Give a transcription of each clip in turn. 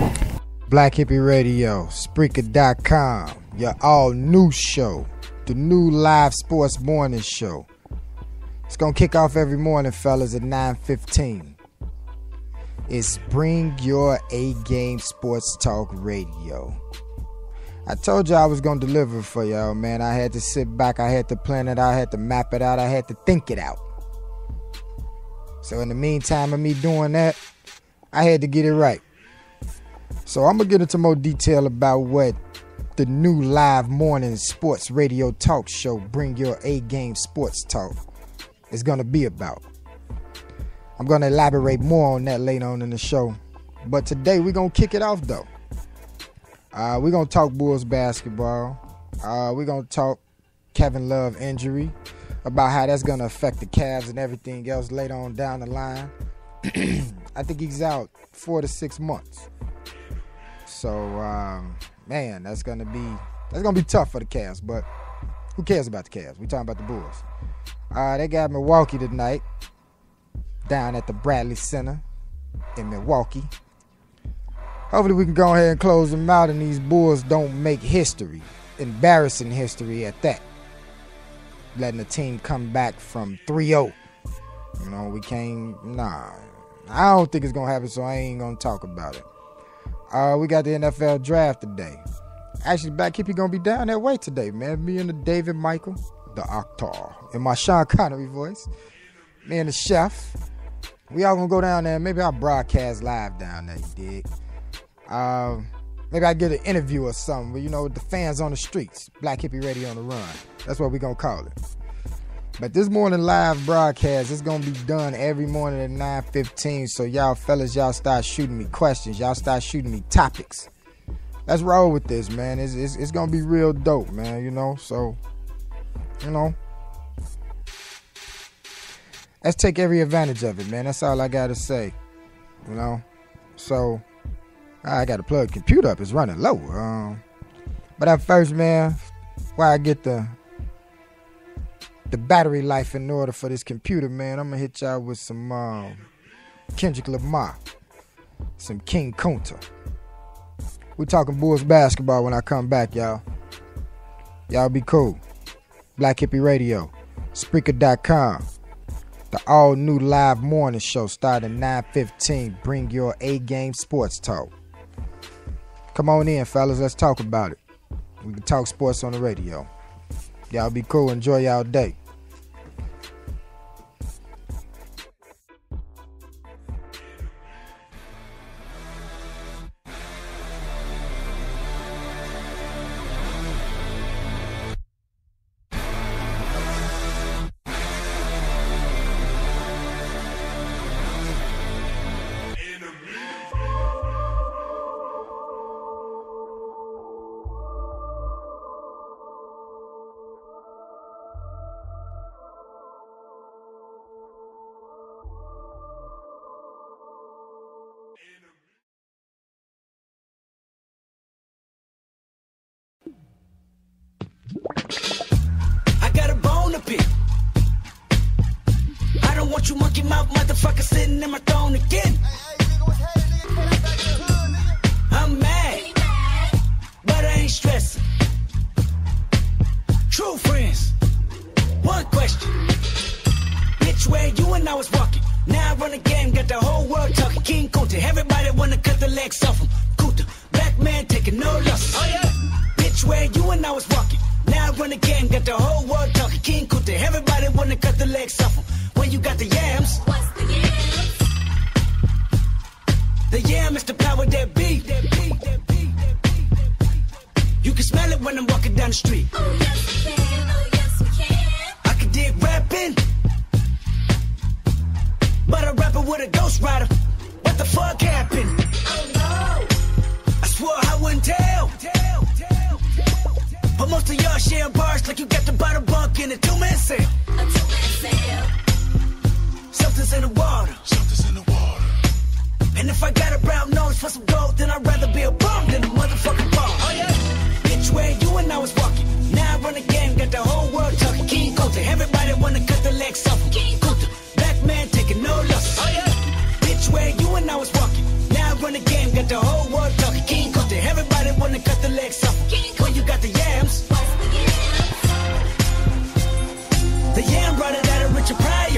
Black Hippie Radio, Spreaker.com, your all new show, the new live sports morning show. It's gonna kick off every morning, fellas, at 9:15. It's Bring Your A-Game Sports Talk Radio. I told you I was gonna deliver for y'all, man. I had to sit back, I had to plan it out, I had to map it out, I had to think it out. So in the meantime of me doing that, I had to get it right. So I'm going to get into more detail about what the new live morning sports radio talk show, Bring Your A-Game Sports Talk, is going to be about. I'm going to elaborate more on that later on in the show. But today we're going to kick it off, though. We're going to talk Bulls basketball. We're going to talk Kevin Love injury, about how that's going to affect the Cavs and everything else later on down the line. I think he's out 4 to 6 months. So, man, that's gonna be tough for the Cavs. But who cares about the Cavs? We talking about the Bulls. They got Milwaukee tonight, down at the Bradley Center in Milwaukee. Hopefully we can go ahead and close them out, and these Bulls don't make history, embarrassing history at that. Letting the team come back from 3-0. You know, we can't. Nah, I don't think it's gonna happen. So I ain't gonna talk about it. We got the NFL draft today. Actually, Black Hippie gonna be down that way today, man. Me and the David Michael, the Octar, in my Sean Connery voice. Me and the chef. We all gonna go down there. Maybe I'll broadcast live down there, you dig? Maybe I get an interview or something. But, you know, the fans on the streets. Black Hippie Radio on the run. That's what we gonna call it. But this morning live broadcast is going to be done every morning at 9:15. So y'all fellas, y'all start shooting me questions. Y'all start shooting me topics. Let's roll with this, man. It's going to be real dope, man, you know. So, you know, let's take every advantage of it, man. That's all I got to say, you know. So, I got to plug the computer up. It's running low. But at first, man, while I get the battery life in order for this computer, man, I'm gonna hit y'all with some Kendrick Lamar, some King Kunta. We talking Bulls basketball when I come back, y'all. Y'all be cool. Black Hippie Radio, Spreaker.com, the all new live morning show starting 9:15. Bring Your A-Game Sports Talk. Come on in, fellas. Let's talk about it. We can talk sports on the radio. Y'all be cool. Enjoy y'all day. I got a bone to pick. I don't want you monkey mouth motherfucker sitting in my throne again. I'm mad, but I ain't stressing. True friends, one question. Bitch, where you and I was walking. Now I run the game, got the whole world talking. King Kunta, everybody wanna cut the legs off him. Kunta, black man taking no losses. Oh yeah. Bitch, where you and I was walking. Now I run the game, got the whole world talking. King Kunta, everybody wanna cut the legs off him. When you got the yams. What's the yams? The yam is the power that be. You can smell it when I'm walking down the street. Oh yes we can, oh yes we can. I can dig rapping, but a rapper with a ghost rider. What the fuck happened? Oh no. I swore I wouldn't tell. But most of y'all share bars like you got to buy the bunk in a two-man sale. A two-man sale. Something's in the water. Something's in the water. And if I got a brown nose for some gold, then I'd rather be a bum than a motherfucking bum. Oh yeah. Bitch, where you and I was walking. Now I run the game, got the whole world talking. King Kunta, everybody wanna cut the legs off him. King Kunta, black man taking no losses. Oh yeah. Bitch, where you and I was walking. Now I run the game, got the whole world talking. cut the legs off 'em. When you got the yams. The yam brought it out of Richard Pryor.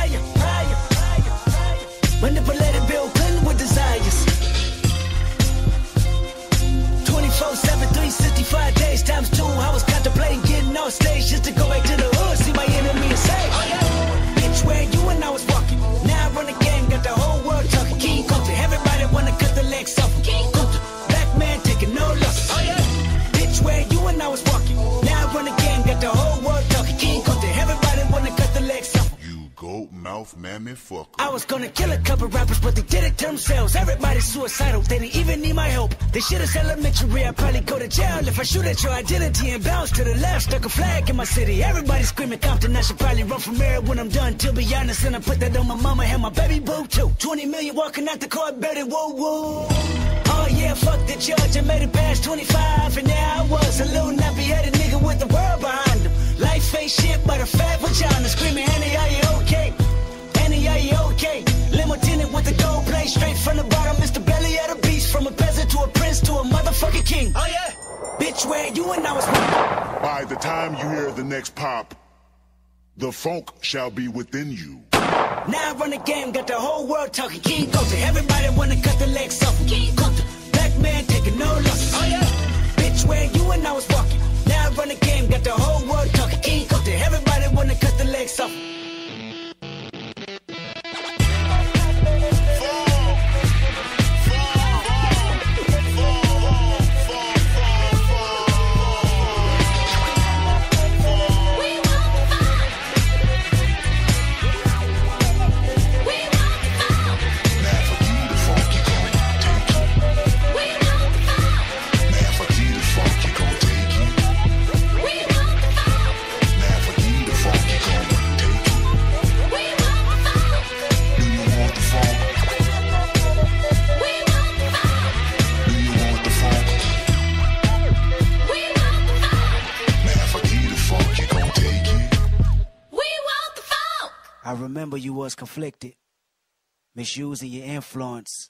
Manipulated Bill Clinton with desires. 24/7, 365 days times 2. I was contemplating getting on stage just to go back to the hood, see my enemy and say, oh yeah, bitch, where you and I was walking. Now I run the game, got the whole world talking. King Kunta, everybody wanna cut the legs off 'em. King Kunta, black man taking no losses. Oh yeah, bitch, where you and I was walking. Now I run the game, got the whole world talking. King Kunta, everybody wanna cut the legs off 'em. You goat mouth mammy fucker. I was gonna kill a couple rappers, but they did it to themselves. Everybody's suicidal, they didn't even need my help. They shit is elementary, I'd probably go to jail if I shoot at your identity and bounce to the left. Stuck a flag in my city, everybody screaming Compton. I should probably run from here when I'm done, to be honest. And I put that on my mama and my baby boo too. 20 million walking out the court, better whoa whoa. Oh yeah, fuck the judge, I made it past 25. And there I was, a little nappy-headed nigga with the world behind him. Life ain't shit but a fat vagina. Screaming, Annie, are you okay? Annie, are you okay? Limo tinted with the gold plate, straight from the bottom. It's the belly of the beast, from a peasant to a prince to a motherfucking king. Oh yeah, bitch, where you and I was. By the time you hear the next pop, the funk shall be within you. Now I run the game, got the whole world talking. King Kunta, everybody wanna cut the legs off 'em. King Kunta, black man taking no losses. Oh yeah, bitch, where you and I was walking. Now I run the game, got the whole world talking. King Kunta, everybody wanna cut the legs off 'em. I remember you was conflicted, misusing your influence.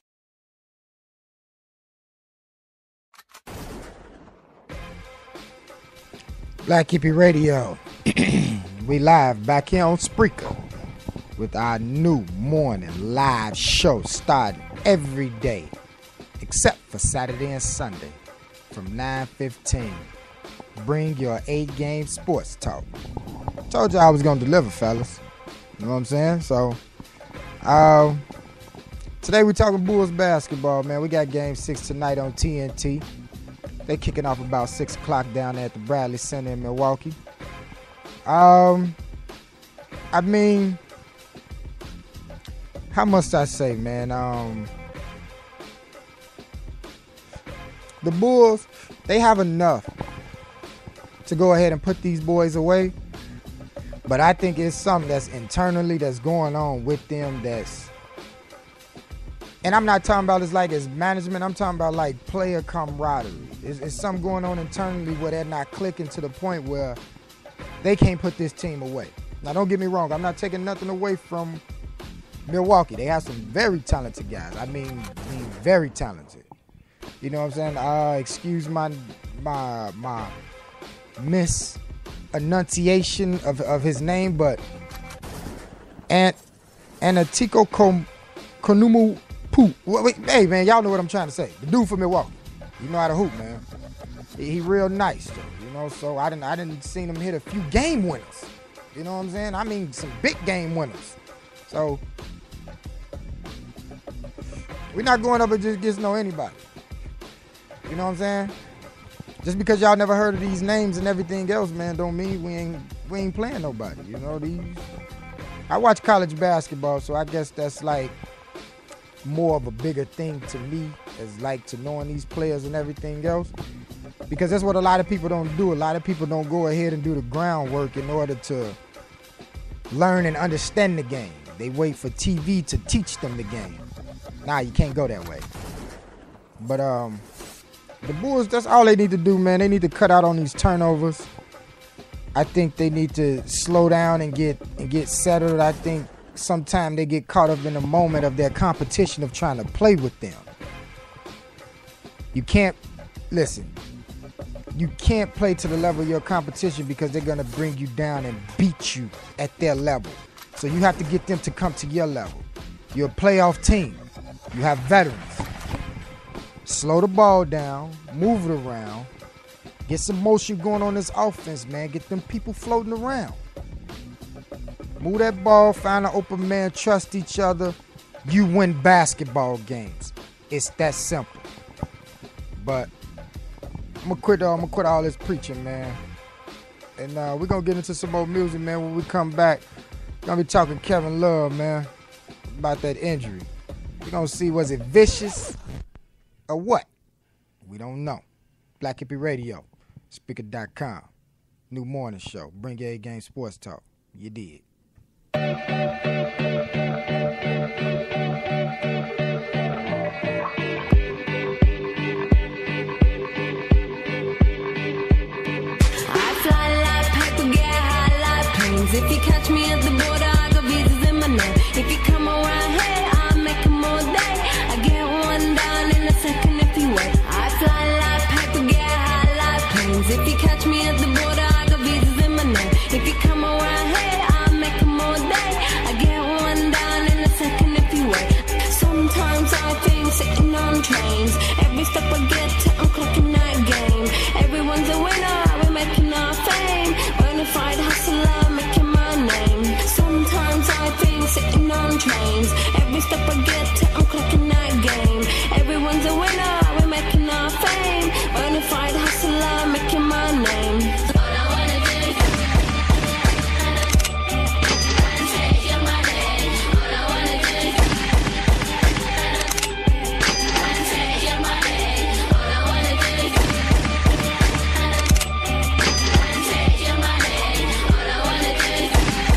Black Hippie Radio. We live back here on Spreaker with our new morning live show starting every day except for Saturday and Sunday from 9:15. Bring your A-game sports talk. Told you I was gonna deliver, fellas. You know what I'm saying? So, today we're talking Bulls basketball, man. We got game 6 tonight on TNT. They kicking off about 6 o'clock down there at the Bradley Center in Milwaukee. I mean, how must I say, man? The Bulls, they have enough to go ahead and put these boys away. But I think it's something that's internally that's going on with them that's, and I'm not talking about as management, I'm talking about like player camaraderie. It's something going on internally where they're not clicking to the point where they can't put this team away. Now don't get me wrong, I'm not taking nothing away from Milwaukee. They have some very talented guys. I mean very talented. You know what I'm saying? Excuse my enunciation of his name, but Anatiko Konumu Poo. Hey man, y'all know what I'm trying to say. The dude from Milwaukee. You know how to hoop, man. He real nice though, you know. So I didn't seen him hit a few game winners. You know what I'm saying? I mean some big game winners. So we're not going up and just get to know anybody. You know what I'm saying? Just because y'all never heard of these names and everything else, man, don't mean we ain't playing nobody. You know, I watch college basketball, so I guess that's like more of a bigger thing to me, as like to knowing these players and everything else. Because that's what a lot of people don't do. A lot of people don't go ahead and do the groundwork in order to learn and understand the game. They wait for TV to teach them the game. Nah, you can't go that way. But the Bulls, that's all they need to do, man. They need to cut out on these turnovers. I think they need to slow down and get settled. I think sometimes they get caught up in the moment of their competition of trying to play with them. You can't listen, you can't play to the level of your competition because they're going to bring you down and beat you at their level. So you have to get them to come to your level. You're a playoff team. You have veterans. Slow the ball down, move it around, get some motion going on this offense, man. Get them people floating around. Move that ball, find an open man, trust each other. You win basketball games. It's that simple. But I'm gonna quit all this preaching, man. And we're gonna get into some more music, man. When we come back, we're gonna be talking Kevin Love, man, about that injury. We're gonna see, was it vicious or what? We don't know. Black Hippie Radio, Speaker.com, new morning show. Bring your A-game sports talk. You did. If you catch me at the border, I got visas in my name. If you come around here, I'll make them all day. I get one down in a second if you wait. I fly like paper, get high like planes. If you catch me at the border, I got visas in my name. If you come around here, I'll make them all day. I get one down in a second if you wait. Sometimes I think sitting on trains. Every step I get to, I'm clocking that game. Everyone's a winner, we're making our fame. Bonafide hustler, making my name. Sometimes I think sitting on trains. Every step I get to, I'm clocking that game. Everyone's a winner, we're making our fame. Bonafide hustler, making my name. All I wanna do is take your money. All I wanna do is take your money. All I wanna do is take your money. All I wanna do is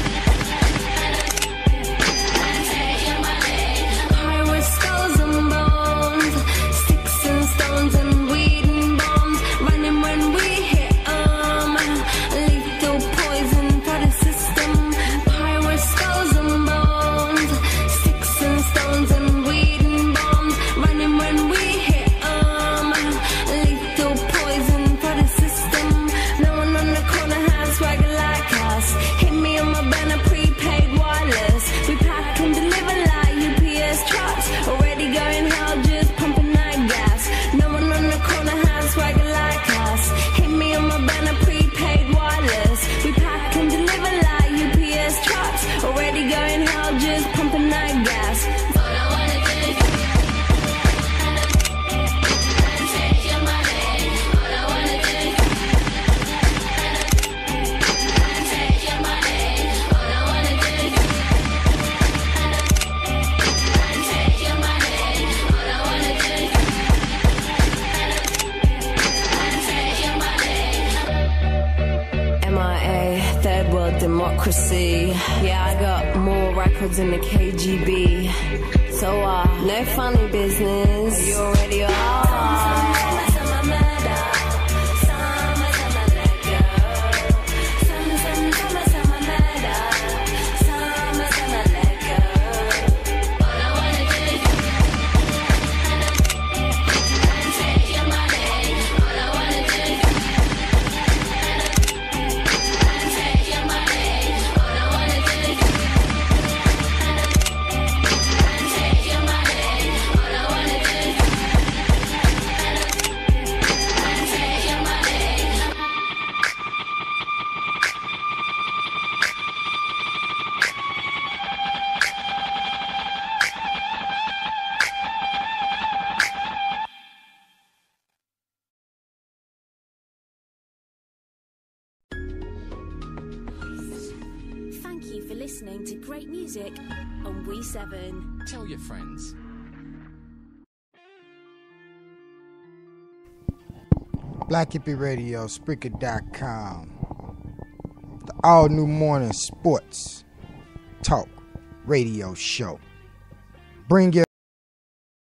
take your money. Pirate skulls and bones, sticks and stones and weed and bombs, running when we hit 'em. Lethal poison for the system. Pirate skulls and bones, sticks and stones and weed and bombs, running when we hit 'em. Lethal poison for the system. No one on the corner has swagger like us. Hit me on my banner, prepaid wireless. We pack and deliver like UPS trucks. Already going hell, just pumping that gas. No one on the corner has swagger like us. Hit me on my banner, prepaid wireless. We pack and deliver like UPS trucks. Already going hell, just pumping that gas. All I wanna do is take your money. All I wanna do is take your money. All I wanna do is take your money. All I wanna do is take your money. MIA, third world democracy. Yeah, I got more records than the KGB. So, no funny business. You already are. Thank you for listening to great music on We7. Tell your friends. Black Hippie Radio, Spreaker.com. The all new morning sports talk radio show. Bring your